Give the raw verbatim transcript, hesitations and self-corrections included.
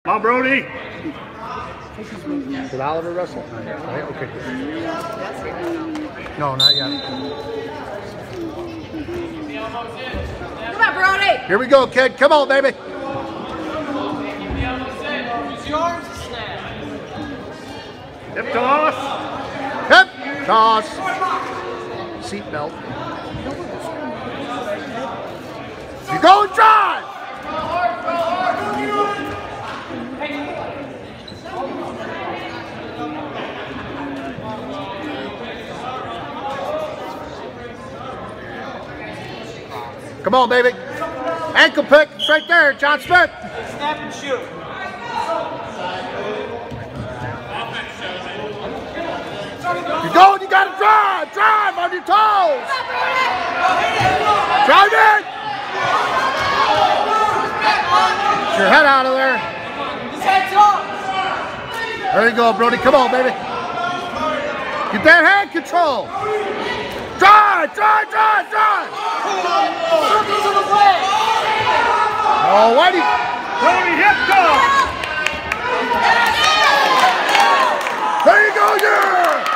Come on, Brodie. Did Oliver wrestle? Not yet. Right? Okay. No, not yet. Come on, Brodie. Here we go, kid. Come on, baby. Hip toss. Hip toss. Seat belt. You go drive. Come on, baby. Ankle pick. It's right there, John Smith. Snap and shoot. You're going, you gotta drive. Drive on your toes. Drive in. Get your head out of there. His head's up. There you go, Brodie. Come on, baby. Get that hand control. Drive, drive, drive, drive. Circle to the leg. Oh, why do you... Brodie, hip toss. There you go, yeah.